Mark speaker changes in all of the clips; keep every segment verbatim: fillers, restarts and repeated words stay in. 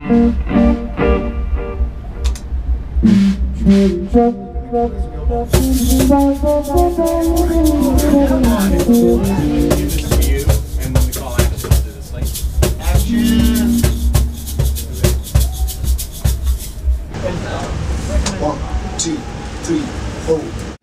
Speaker 1: One, two, three, four.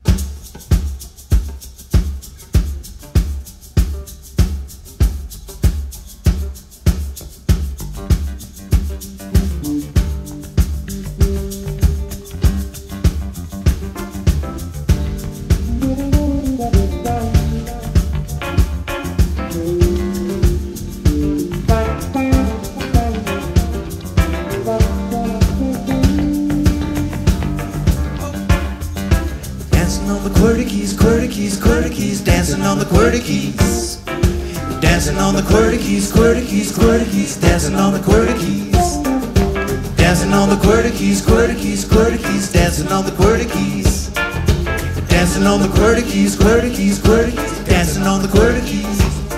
Speaker 2: QWERTY-keys, QWERTY-keys, QWERTY-keys, dancing on the QWERTY-keys. Dancing on the QWERTY-keys, QWERTY-keys, QWERTY-keys, dancing on the QWERTY-keys. Dancing on the QWERTY-keys, QWERTY-keys, QWERTY-keys, dancing on the QWERTY-keys. Dancing on the QWERTY-keys, QWERTY-keys, QWERTY-keys, dancing on the QWERTY-keys.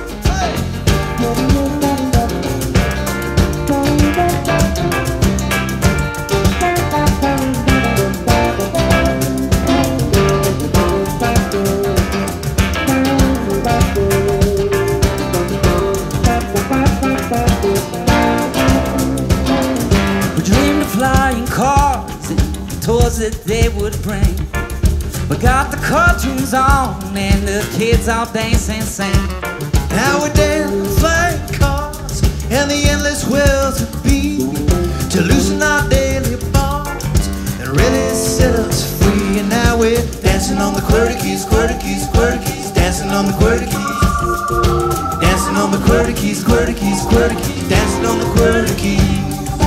Speaker 3: Flying cars and toys that they would bring. We got the cartoons on and the kids all dance and sing.
Speaker 2: Now we're dancing flying cars and the endless wells of being to loosen our daily bonds and really set us free. And now we're dancing on the QWERTY-keys, QWERTY-keys, QWERTY-keys, dancing on the QWERTY-keys. Dancing on the QWERTY-keys, QWERTY-keys, QWERTY-keys, dancing on the QWERTY-keys.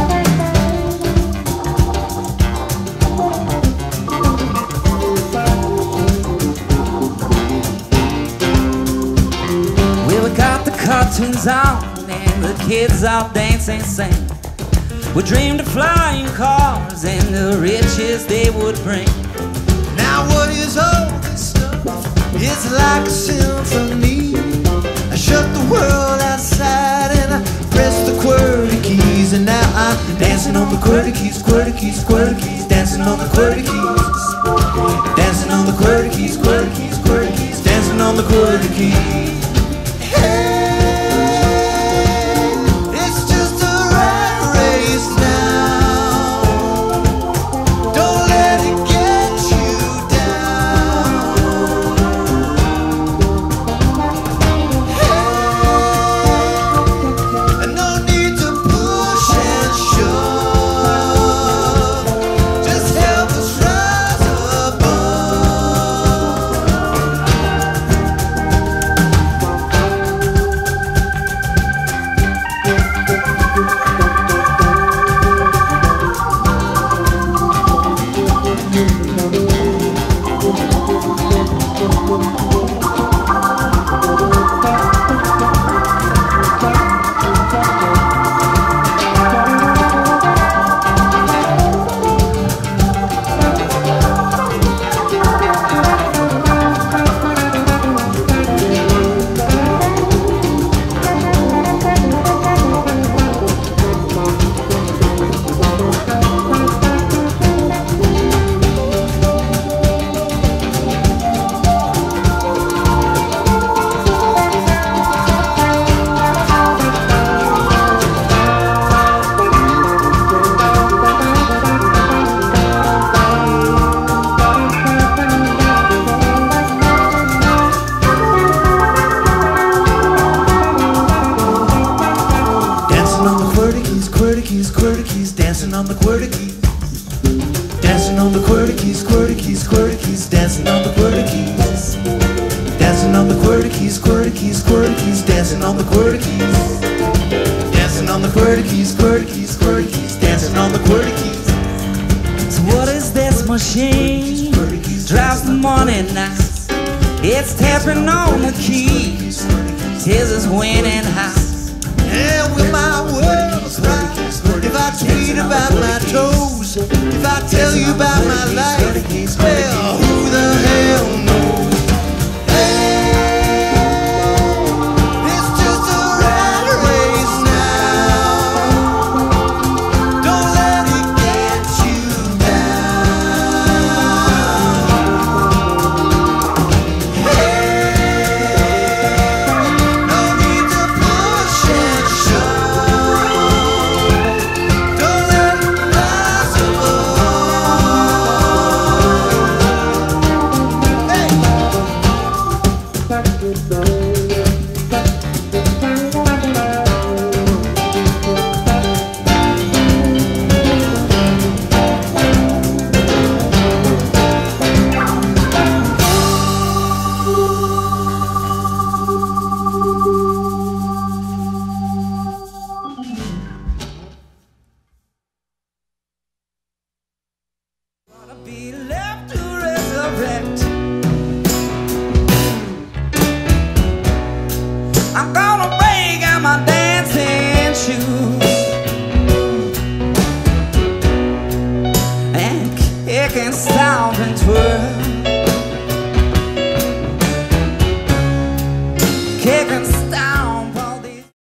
Speaker 3: Cartoons on and the kids all dance and sing. We dreamed of flying cars and the riches they would bring.
Speaker 2: Now what is all this stuff? It's like a symphony. I shut the world outside and I press the QWERTY-keys. And now I'm dancing on the QWERTY-keys, QWERTY-keys, QWERTY-keys, dancing on the QWERTY-keys. Dancing on the QWERTY-keys, QWERTY-keys, QWERTY-keys, dancing on the QWERTY-keys. QWERTY-keys, QWERTY-keys, dancing on the QWERTY-keys. Dancing on the QWERTY-keys, QWERTY-keys, QWERTY-keys, dancing on the QWERTY-keys. Dancing on the QWERTY-keys, QWERTY-keys, QWERTY-keys, dancing on the QWERTY-keys. Dancing on the QWERTY-keys, QWERTY-keys, QWERTY-keys, dancing on the QWERTY-keys.
Speaker 3: So what is this machine? Drives the morning nights. It's tapping on the keys. Tears us winning highs.
Speaker 2: And will my world's right if I tweet about my toes? If I tell you about my life, well, who the hell knows? Hey, it's just a rat race now.
Speaker 3: kick and stomp and twirl. Kick and